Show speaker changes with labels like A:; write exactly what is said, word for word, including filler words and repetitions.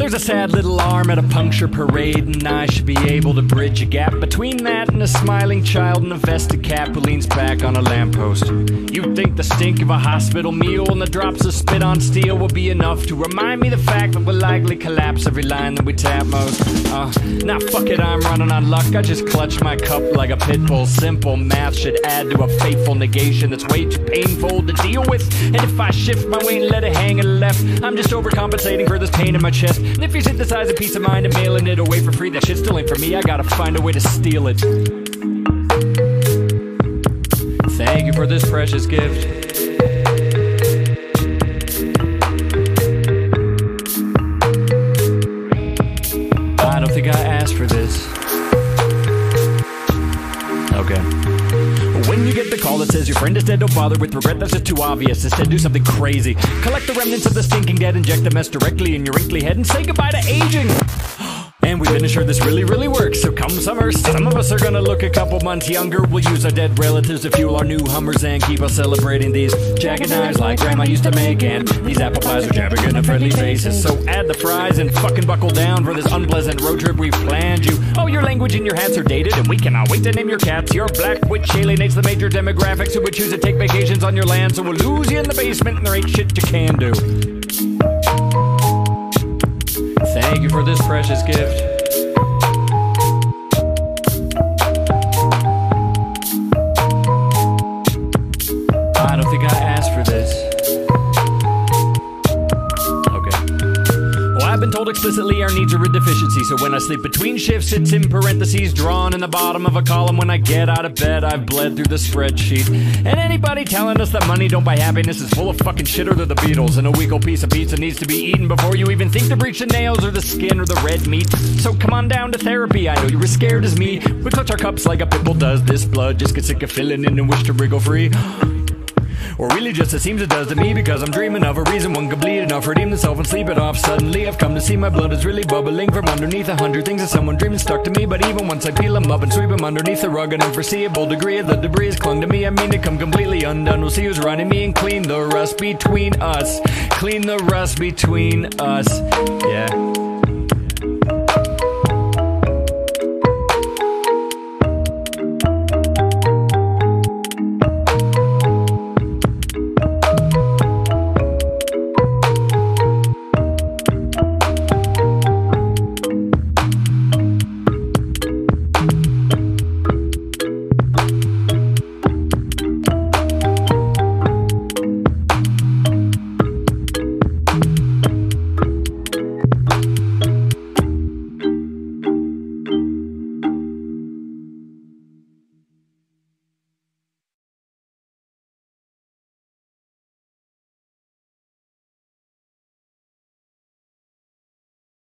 A: There's a sad little arm at a puncture parade, and I should be able to bridge a gap between that and a smiling child in a vested cap who leans back on a lamppost. You'd think the stink of a hospital meal and the drops of spit on steel will be enough to remind me the fact that we'll likely collapse every line that we tap most. Uh, nah, fuck it, I'm running on luck. I just clutch my cup like a pit bull. Simple math should add to a fateful negation that's way too painful to deal with. And if I shift my weight and let it hang in the left, I'm just overcompensating for this pain in my chest. And if you synthesize a piece of mind and mailing it away for free, that shit still ain't for me. I gotta find a way to steal it. Thank you for this precious gift. I don't think I asked for this. Okay. When you get the call that says your friend is dead, don't bother with regret, that's just too obvious. Instead, do something crazy. Collect the remnants of the stinking dead, inject the mess directly in your wrinkly head, and say goodbye to aging. And we've been assured this really, really works. So come summer, some of us are gonna look a couple months younger. We'll use our dead relatives to fuel our new Hummers and keep us celebrating these jagged knives like Grandma used to make. And these apple pies are jabbing in a friendly faces. So add the fries and fucking buckle down for this unpleasant road trip we've planned you. Oh, your language and your hats are dated, and we cannot wait to name your cats. Your black witch alienates the major demographics who would choose to take vacations on your land. So we'll lose you in the basement and there ain't shit you can do. Thank you for this precious gift. I don't think I asked for this. I've been told explicitly our needs are a deficiency, so when I sleep between shifts, it's in parentheses drawn in the bottom of a column. When I get out of bed, I've bled through the spreadsheet. And anybody telling us that money don't buy happiness is full of fucking shit, or they're the Beatles. And a week old piece of pizza needs to be eaten before you even think to breach the nails or the skin or the red meat. So come on down to therapy, I know you were scared as me. We clutch our cups like a pit bull does. This blood just gets sick of filling in and wish to wriggle free. Or really just it seems it does to me, because I'm dreaming of a reason one could bleed enough, redeem themselves and sleep it off. Suddenly I've come to see my blood is really bubbling from underneath a hundred things that someone dreamed stuck to me. But even once I peel them up and sweep them underneath the rug, an unforeseeable degree of the debris has clung to me. I mean to come completely undone. We'll see who's running me and clean the rust between us. Clean the rust between us. Yeah.